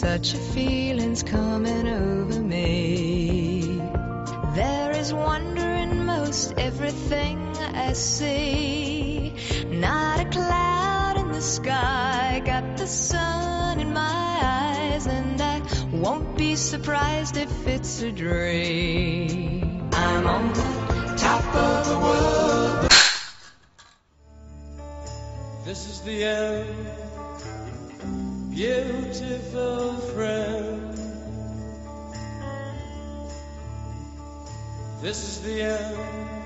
such a feeling's coming over me. There is wonder in most everything I see. Not a cloud in the sky, got the sun in my eyes, and I won't be surprised if it's a dream. I'm on the top of the world. This is the end, beautiful friend. This is the end.